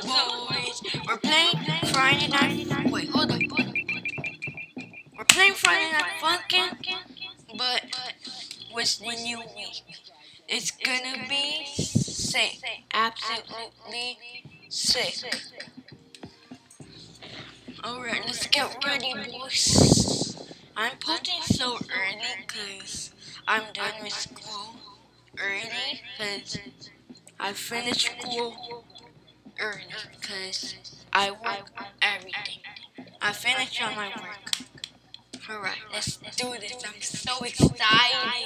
boys? We're playing Friday Night. Wait, hold up. We're playing Friday Night Funkin', but with the new week. It's gonna be sick. Absolutely sick. Alright, let's get ready, boys. I'm posting so early because I'm done with school early because I finished school early because I work everything. I finished all my work. Alright, let's do this. I'm so excited.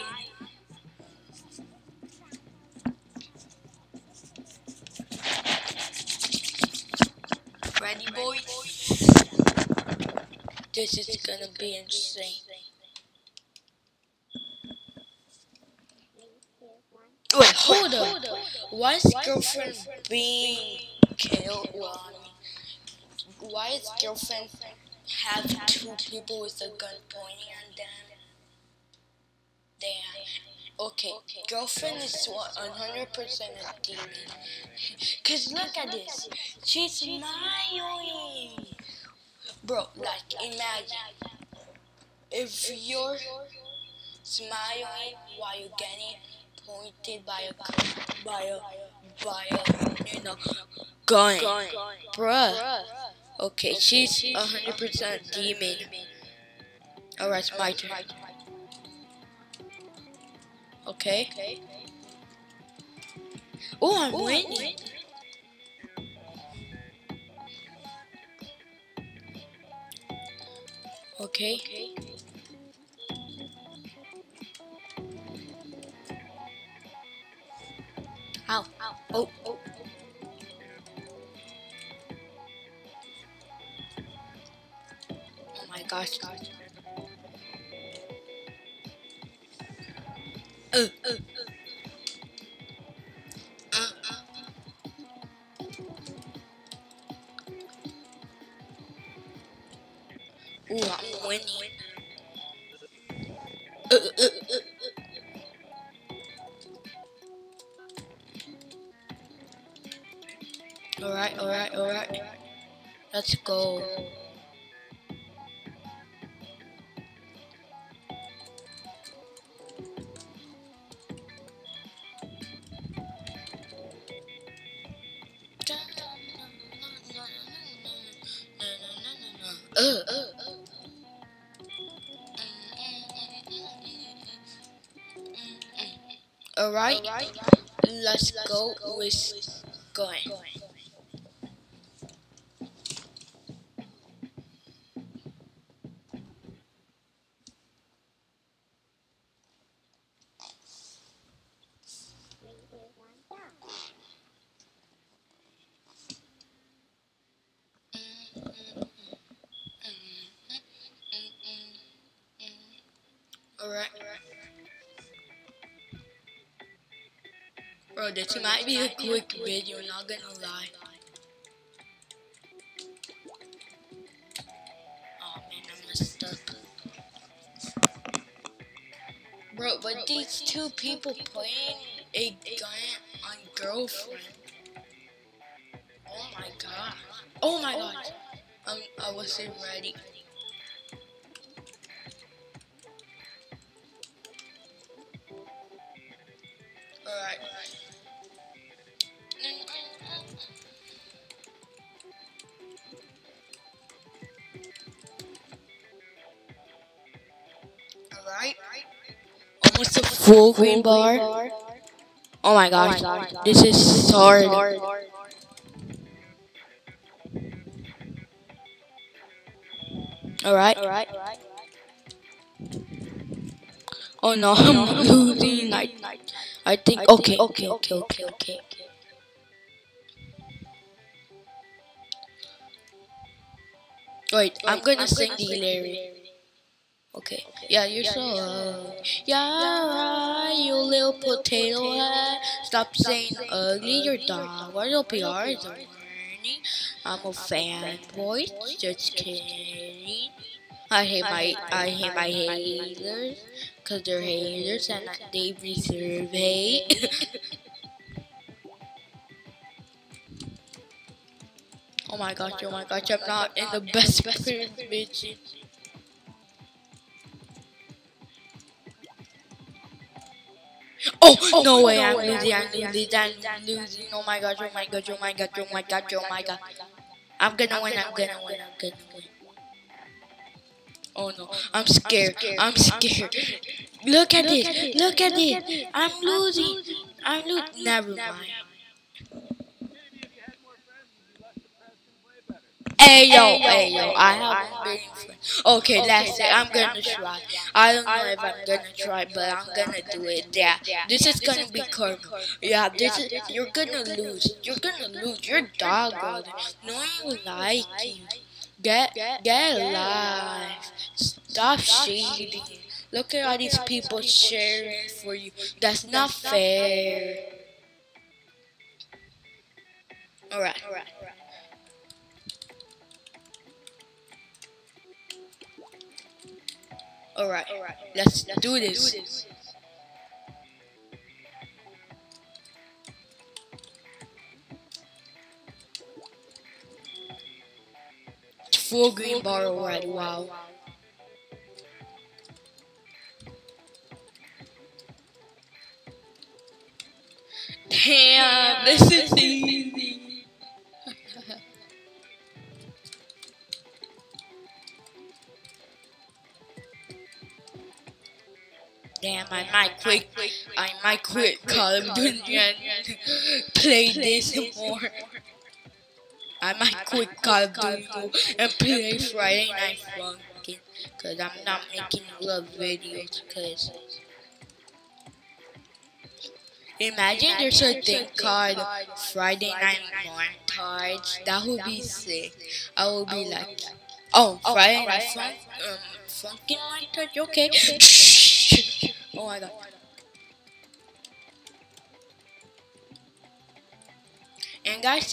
Ready, boys? This is gonna be insane. Wait, hold up. Why is girlfriend being killed? Well, I mean, why is girlfriend have two people with a gun pointing at them? Damn. Okay, girlfriend is 100% a demon. Cause look at this. She's smiling. Bro, like imagine if you're smiling while you're getting pointed by a gun. Bruh. Okay, she's 100% demon. Alright, it's my turn. Okay. Oh, I'm winning. Okay. Ow. Oh. Oh my gosh. Uh. Ooh, I'm winning. Alright. Let's go. Alright, let's go with gun. Alright. Bro, this might be a quick video, not gonna lie. Oh man, I messed up. Bro, but these two people playing a gun on girlfriend. Oh my god. Oh my god. I wasn't ready. Alright. Alright. Almost a full green bar. Oh my gosh. This is hard. Alright. Oh no, I'm losing. I think. Okay. Wait, I'm gonna sing the lyric. Okay. Yeah, you're so. Yeah, you little potato head. Stop saying ugly. You're dumb. What your PR is warning. I'm a fanboy. Just kidding. I hate my haters, cause they're haters and they deserve hate. Oh my gosh, I'm not in the best position. Oh, no way, I'm losing. Oh my gosh, I'm gonna win. Oh no, I'm scared. Look at this. I'm losing. Never mind. Hey yo, I haven't been friends. Okay, that's it. I'm gonna try. I don't know if I'm gonna try, but I'm gonna do it. Yeah, this is gonna be karma. Yeah, you're gonna lose. You're dog. No one like you. Get alive. Stop shading. Look at all these people cheering for you. That's not fair. Alright. Alright. Let's do this. Full green bar already. Wow. Damn, this is easy. Damn, I might quit Call of Duty and play this more. I might quit Call of Duty and play Friday Night Funkin' cause I'm not making love videos cause imagine there's a thing called Friday Night Montage. That would be sick. I would be like, oh, Friday Night Funkin' Montage, okay. Oh my god. And guys,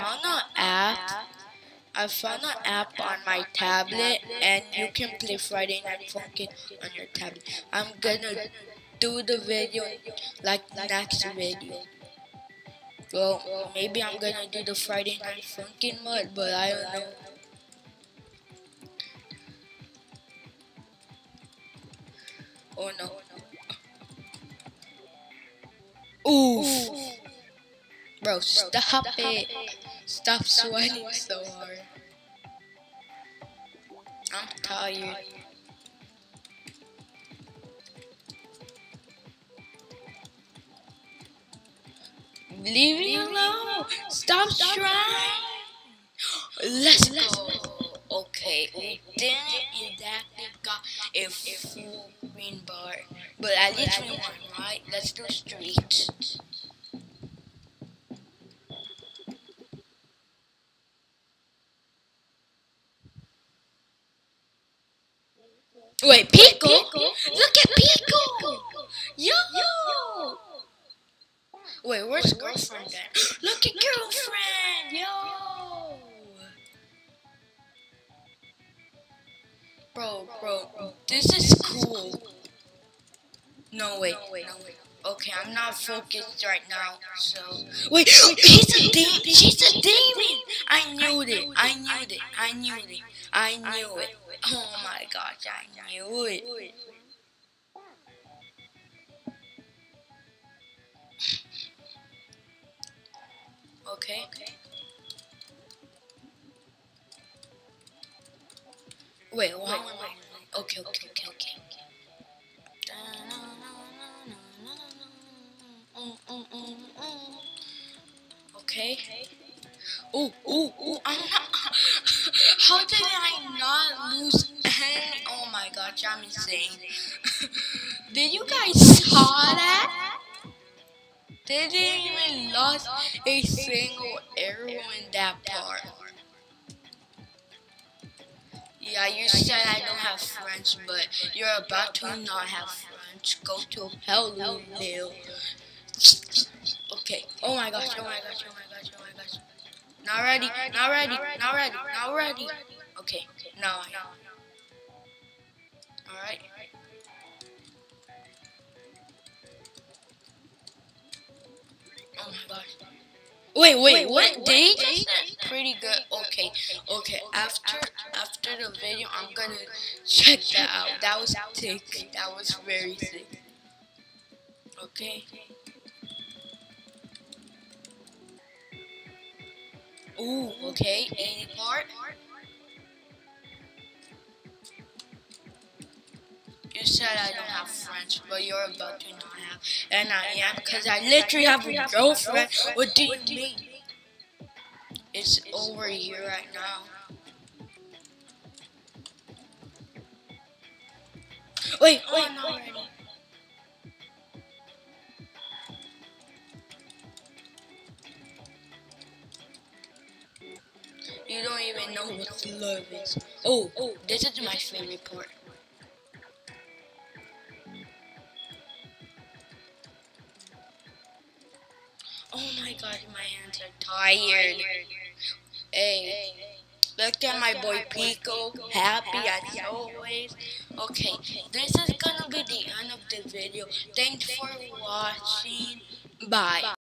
I found an app on my tablet, and you can play Friday Night Funkin' on your tablet. I'm gonna do the video like next video. Well, maybe I'm gonna do the Friday Night Funkin' mod, but I don't know. Oh no. Oof. Bro, stop it. Stop sweating so hard. I'm tired. Leave me alone. Stop trying. Let's go. Okay, we didn't exactly got a full green bar, but at least we won, right? Let's do streets. Wait, Pico? Look at Pico! Yo! Wait, where's girlfriend at? Look at girlfriend! Yo! Bro, this is cool. No, wait. Okay, I'm not focused right now, so... Wait, she's a demon! I knew it. Oh my gosh, I knew it. Okay. Wait, why am I... Okay. Okay. I'm not... How did I not lose any... Oh my gosh, I'm insane. Did you guys saw that? They didn't even lost a single arrow in that part. Yeah, you said I don't have friends, but you're about to not have friends. Go to hell, Lil. Okay. Oh my gosh. Not ready. Okay. Now I am. Alright. Oh my gosh. Wait, what? Did he just pretty good? Okay. After the video, I'm gonna check that out. That was sick. That was very sick. Okay. Ooh. Okay. Any part? You said I don't have friends, but you're about to not have, and I am, because I literally have a girlfriend. What do you mean? It's over here right now. Wait, no, already. You don't even know what love is. Oh, this is my favorite part. Oh my god, my hands are tired. Hey, look at my boy Pico, happy as always. Okay, this is gonna be the end of the video. Thanks for watching. Bye.